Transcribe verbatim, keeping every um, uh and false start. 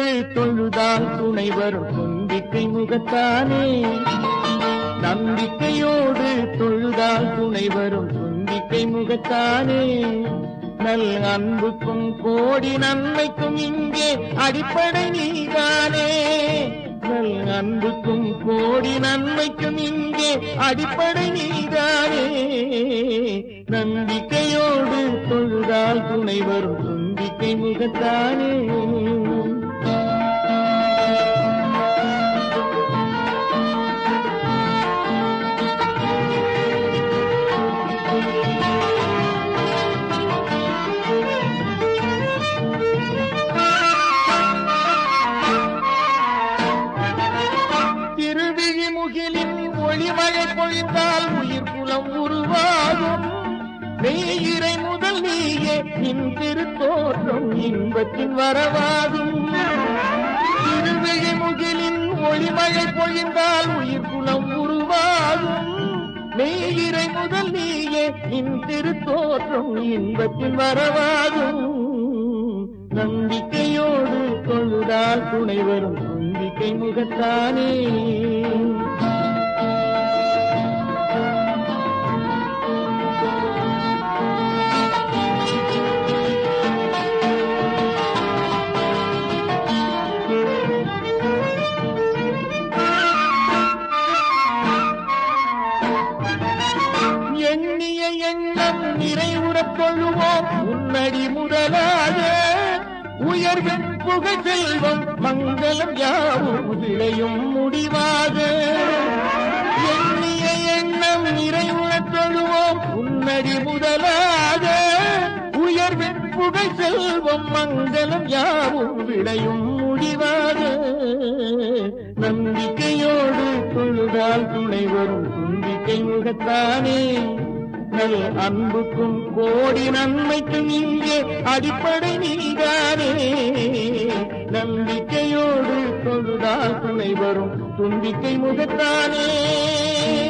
தொழுதால் துணை வரும் தும்பிக்கை முகத்தானே. நம்பிக்கையோடு தொழுதால் துணை வரும் தும்பிக்கை முகத்தானே. நல் அன்புக்கும் கோடி நன்மைக்கும் இங்கே அடிப்படை நீதானே. நல் அன்புக்கும் கோடி நன்மைக்கும் இங்கே அடிப்படை நீதானே. நம்பிக்கையோடு தொழுதால் துணை வரும் தும்பிக்கை முகத்தானே. ஒளிமழை பொழிந்தால் உயிர் குலம் உருவாகும். மெய்யிறை முதல் நீயே நின் திருத்தோற்றம் இன்பத்தின் வரவாகும். திருவிழி முகிலின் ஒளிமழை பொழிந்தால் உயிர் குலம் உருவாகும். மெய்யிறை முதல் நீயே நின் திருத்தோற்றம் இன்பத்தின் வரவாகும். நம்பிக்கையோடு தொழுதால் துணை வரும் தும்பிக்கை முகத்தானே. எண்ணிய எண்ணம் நிறைவுறத் தொழுவோம் உன்னடி முதலாக. உயர்வின் புகழ் செல்வம் மங்களம் யாவும் விளையும் முடிவாக. எண்ணிய எண்ணம் நிறைவுறத் தொழுவோம் உன்னடி முதலாக. உயர்வின் புகழ் செல்வம் மங்களம் யாவும் விளையும் முடிவாக. நம்பிக்கையோடு தொழுதால் துணை வரும் தும்பிக்கை முகத்தானே. நல் அன்புக்கும் கோடி நன்மைக்கும் இங்கே அடிப்படை நீதானே. நம்பிக்கையோடு தொழுதால் துணை வரும் தும்பிக்கை முகத்தானே.